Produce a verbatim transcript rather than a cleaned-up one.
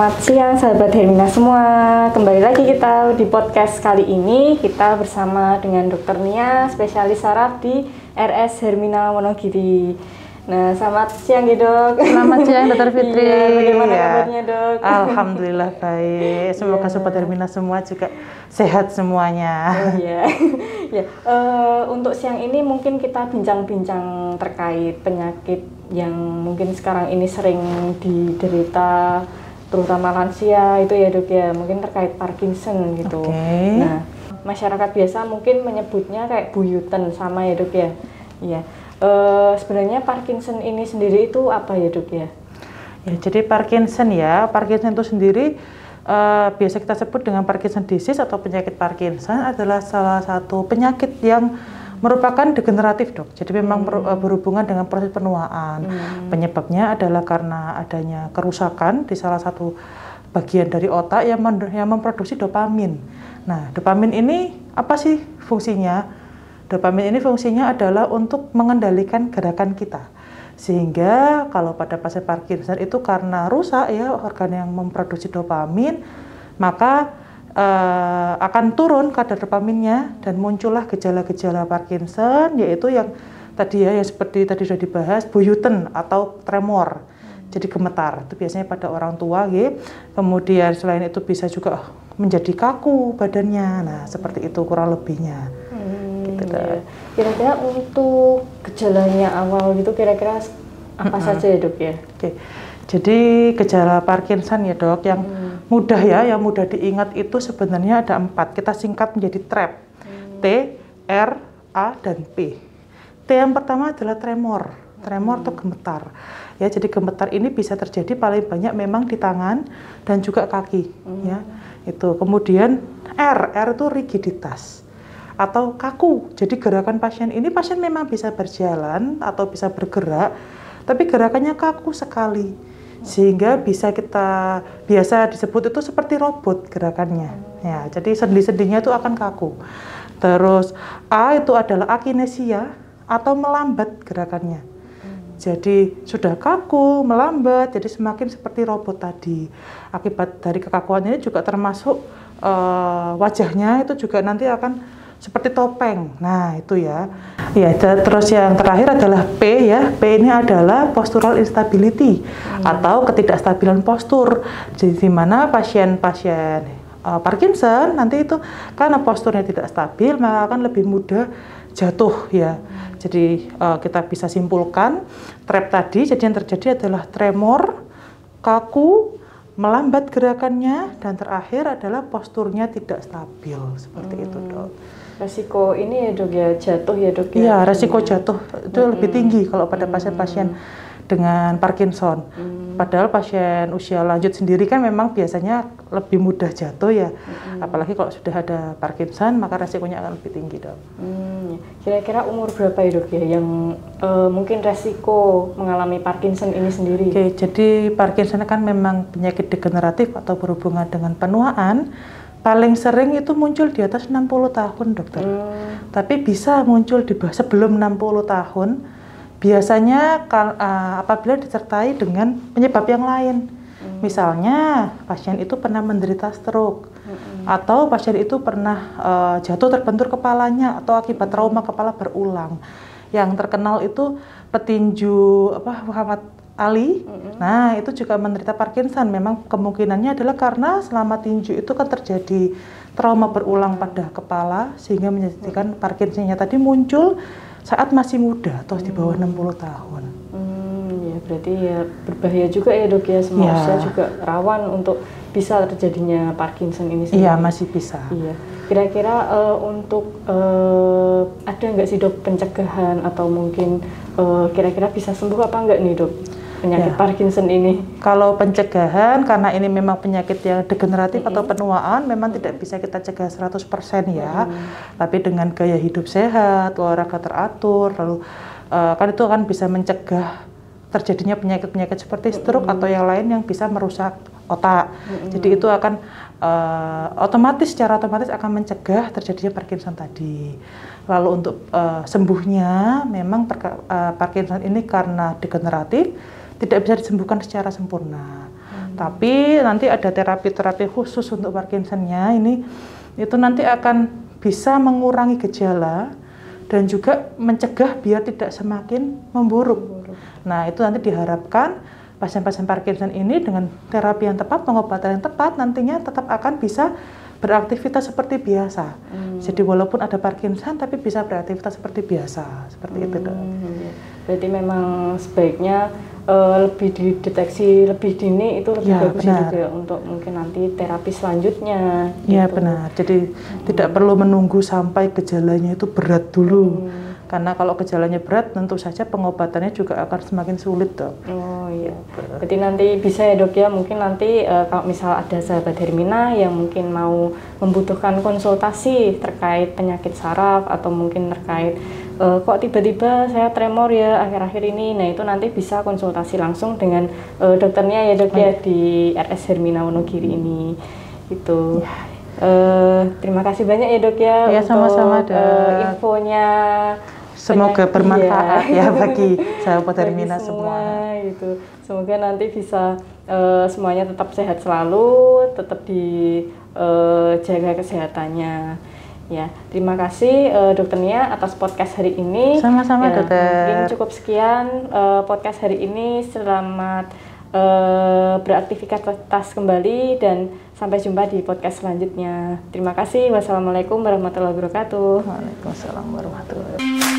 Selamat siang sahabat Hermina semua. Kembali lagi kita di podcast kali ini. Kita bersama dengan Dokter Nia, spesialis saraf di R S Hermina Wonogiri. Nah, selamat siang ya dok. Selamat siang Dokter Fitri. Iya, bagaimana ya. kabarnya dok? Alhamdulillah baik. Semoga ya. sobat Hermina semua juga sehat semuanya. Oh, iya. ya. Uh, untuk siang ini mungkin kita bincang-bincang terkait penyakit yang mungkin sekarang ini sering diderita terutama lansia itu ya dok ya, mungkin terkait Parkinson gitu. Okay. Nah, masyarakat biasa mungkin menyebutnya kayak buyutan sama ya dok ya. Iya. Uh, sebenarnya Parkinson ini sendiri itu apa ya dok ya? Ya, jadi Parkinson ya, Parkinson itu sendiri uh, biasa kita sebut dengan Parkinson disease atau penyakit Parkinson adalah salah satu penyakit yang merupakan degeneratif dok. Jadi memang hmm. berhubungan dengan proses penuaan. Hmm. Penyebabnya adalah karena adanya kerusakan di salah satu bagian dari otak yang, yang memproduksi dopamin. Nah, dopamin ini apa sih fungsinya? Dopamin ini fungsinya adalah untuk mengendalikan gerakan kita. Sehingga kalau pada pasien Parkinson itu karena rusak ya organ yang memproduksi dopamin, maka Uh, akan turun kadar dopaminnya dan muncullah gejala-gejala Parkinson, yaitu yang tadi ya yang seperti tadi sudah dibahas, buyuten atau tremor, hmm. jadi gemetar. Itu biasanya pada orang tua, gitu. Kemudian selain itu bisa juga menjadi kaku badannya. Nah seperti itu kurang lebihnya. Hmm, gitu, ya. Kira-kira untuk gejalanya awal gitu kira-kira apa mm-hmm. saja ya dok ya? Oke. Okay. Jadi gejala Parkinson ya dok, yang hmm. mudah ya, yang mudah diingat itu sebenarnya ada empat. Kita singkat menjadi TRAP, hmm. T, R, A, dan P. T yang pertama adalah tremor, tremor hmm. atau gemetar. Ya, jadi gemetar ini bisa terjadi paling banyak memang di tangan dan juga kaki. Hmm. Ya, itu. Kemudian R, R itu rigiditas atau kaku. Jadi gerakan pasien ini pasien memang bisa berjalan atau bisa bergerak, tapi gerakannya kaku sekali. Sehingga bisa kita biasa disebut itu seperti robot gerakannya. Ya, jadi sendi-sendinya itu akan kaku. Terus A itu adalah akinesia atau melambat gerakannya. Jadi sudah kaku, melambat, jadi semakin seperti robot tadi. Akibat dari kekakuan ini juga termasuk uh, wajahnya itu juga nanti akan seperti topeng. Nah, itu ya. Ya, terus yang terakhir adalah P ya. P ini adalah postural instability hmm. atau ketidakstabilan postur. Jadi di mana pasien-pasien uh, Parkinson nanti itu karena posturnya tidak stabil, maka akan lebih mudah jatuh ya. Hmm. Jadi uh, kita bisa simpulkan TRAP tadi, jadi yang terjadi adalah tremor, kaku, melambat gerakannya, dan terakhir adalah posturnya tidak stabil. Seperti hmm. itu dok. Resiko ini ya dok ya, jatuh ya dok ya? Iya, resiko jatuh itu hmm. lebih tinggi kalau pada pasien-pasien hmm. dengan Parkinson. Hmm. Padahal pasien usia lanjut sendiri kan memang biasanya lebih mudah jatuh ya. Hmm. Apalagi kalau sudah ada Parkinson, maka resikonya akan lebih tinggi dok. Hmm. Kira-kira umur berapa ya dok ya yang uh, mungkin resiko mengalami Parkinson ini sendiri? Oke, jadi Parkinson kan memang penyakit degeneratif atau berhubungan dengan penuaan. Paling sering itu muncul di atas enam puluh tahun dokter, hmm. tapi bisa muncul di bawah sebelum enam puluh tahun, biasanya uh, apabila disertai dengan penyebab yang lain. Hmm. Misalnya pasien itu pernah menderita stroke, hmm. atau pasien itu pernah uh, jatuh terbentur kepalanya, atau akibat trauma kepala berulang. Yang terkenal itu petinju apa Muhammad Ali, mm-hmm. nah itu juga menderita Parkinson. Memang kemungkinannya adalah karena selama tinju itu kan terjadi trauma berulang pada kepala sehingga menjadikan Parkinsonnya tadi muncul saat masih muda atau di bawah enam puluh tahun. Hmm, ya berarti ya berbahaya juga ya dok ya, semua ya. usia juga rawan untuk bisa terjadinya Parkinson ini sendiri. Iya masih bisa. Iya. Kira-kira uh, untuk uh, ada nggak sih dok pencegahan atau mungkin uh, kira-kira bisa sembuh apa enggak nih dok? Penyakit ya. Parkinson ini. Kalau pencegahan, karena ini memang penyakit yang degeneratif mm-hmm. atau penuaan, memang mm-hmm. tidak bisa kita cegah seratus persen ya. Mm-hmm. Tapi dengan gaya hidup sehat, olahraga teratur, lalu uh, kan itu akan bisa mencegah terjadinya penyakit-penyakit seperti stroke mm-hmm. atau yang lain yang bisa merusak otak. Mm-hmm. Jadi itu akan uh, otomatis, secara otomatis akan mencegah terjadinya Parkinson tadi. Lalu untuk uh, sembuhnya, memang perka, uh, Parkinson ini karena degeneratif, tidak bisa disembuhkan secara sempurna. Hmm. Tapi nanti ada terapi-terapi khusus untuk Parkinson-nya ini, itu nanti akan bisa mengurangi gejala dan juga mencegah biar tidak semakin memburuk. memburuk. Nah, itu nanti diharapkan pasien-pasien Parkinson ini dengan terapi yang tepat, pengobatan yang tepat, nantinya tetap akan bisa beraktivitas seperti biasa. Hmm. Jadi walaupun ada Parkinson, tapi bisa beraktivitas seperti biasa, seperti hmm. itu dok. Berarti memang sebaiknya uh, lebih dideteksi lebih dini itu lebih ya, bagus juga ya, untuk mungkin nanti terapi selanjutnya. Iya gitu. benar. Jadi hmm. tidak perlu menunggu sampai gejalanya itu berat dulu. Hmm. Karena kalau gejalanya berat, tentu saja pengobatannya juga akan semakin sulit, dok. Oh iya. Jadi nanti bisa ya, dok ya, mungkin nanti uh, kalau misal ada sahabat Hermina yang mungkin mau membutuhkan konsultasi terkait penyakit saraf atau mungkin terkait uh, kok tiba-tiba saya tremor ya akhir-akhir ini, nah itu nanti bisa konsultasi langsung dengan uh, dokternya ya, dok ya, di R S Hermina Wonogiri ini. Gitu. Ya. Uh, terima kasih banyak ya, dok ya, ya untuk sama-sama, uh, infonya. Semoga penyakit, bermanfaat ya, ya bagi sahabat Hermina semua. Gitu. Semoga nanti bisa uh, semuanya tetap sehat selalu, tetap dijaga uh, kesehatannya. Ya, terima kasih uh, Dokter Nia atas podcast hari ini. Sama-sama, ya, dokter. Mungkin cukup sekian uh, podcast hari ini. Selamat uh, beraktivitas kembali dan sampai jumpa di podcast selanjutnya. Terima kasih. Wassalamualaikum warahmatullahi wabarakatuh. Waalaikumsalam warahmatullahi wabarakatuh.